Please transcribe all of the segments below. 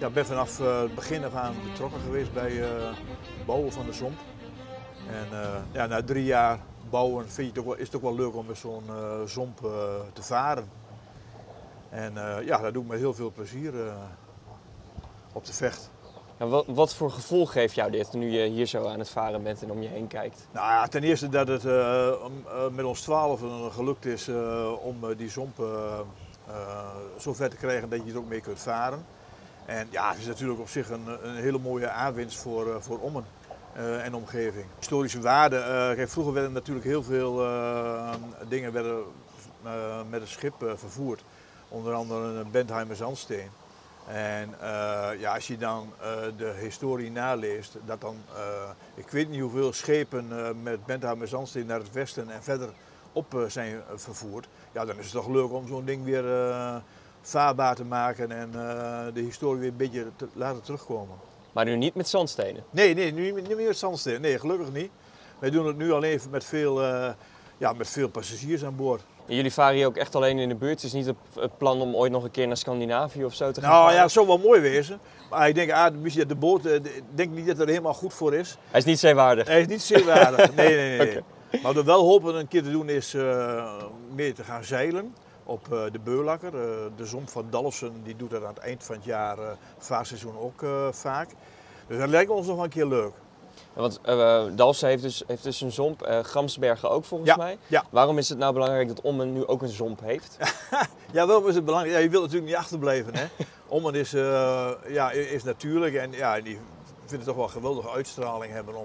Ja, ik ben vanaf het begin af aan betrokken geweest bij het bouwen van de Zomp. En ja, na 3 jaar bouwen vind je het ook wel, is het ook wel leuk om met zo'n Zomp te varen. En ja, dat doe ik met heel veel plezier op de Vecht. Ja, wat voor gevoel geeft jou dit nu je hier zo aan het varen bent en om je heen kijkt? Nou ja, ten eerste dat het met ons 12 gelukt is om die Zomp zo ver te krijgen dat je er ook mee kunt varen. En ja, het is natuurlijk op zich een hele mooie aanwinst voor Ommen en omgeving. Historische waarde, kijk, vroeger werden natuurlijk heel veel dingen met het schip vervoerd. Onder andere een Bentheimer zandsteen. En ja, als je dan de historie naleest, dat dan, ik weet niet hoeveel schepen met Bentheimer zandsteen naar het westen en verder op zijn vervoerd. Ja, dan is het toch leuk om zo'n ding weer vaarbaar te maken en de historie weer een beetje te laten terugkomen. Maar nu niet met zandstenen? Nee, nu niet meer met zandstenen. Nee, gelukkig niet. Wij doen het nu alleen met veel passagiers aan boord. En jullie varen hier ook echt alleen in de buurt? Het is niet het plan om ooit nog een keer naar Scandinavië of zo te gaan Nou varen? ja, het zou wel mooi wezen. Maar ik denk, de boot, ik denk niet dat het er helemaal goed voor is. Hij is niet zeewaardig? Hij is niet zeewaardig, nee. Okay. Maar wat we wel hopen een keer te doen is meer te gaan zeilen op de Beurlakker. De Zomp van Dalfsen die doet dat aan het eind van het jaar, vaarseizoen ook vaak. Dus dat lijkt ons nog wel een keer leuk. Ja, want Dalfsen heeft dus een Zomp, Gramsbergen ook volgens mij. Ja. Waarom is het nou belangrijk dat Ommen nu ook een Zomp heeft? Ja, waarom is het belangrijk? Ja, je wilt natuurlijk niet achterblijven. Hè? Ommen is natuurlijk en ja, die vinden toch wel een geweldige uitstraling hebben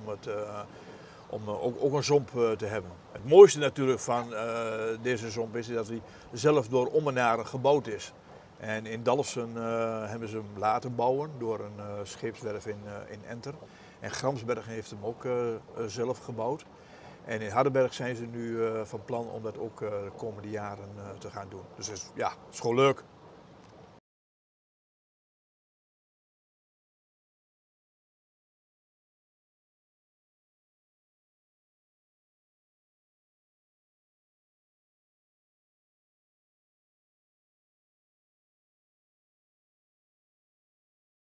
om ook een Zomp te hebben. Het mooiste natuurlijk van deze Zomp is dat hij zelf door Ommenaren gebouwd is. En in Dalfsen hebben ze hem laten bouwen door een scheepswerf in Enter. En Gramsbergen heeft hem ook zelf gebouwd. En in Hardenberg zijn ze nu van plan om dat ook de komende jaren te gaan doen. Dus ja, het is gewoon leuk.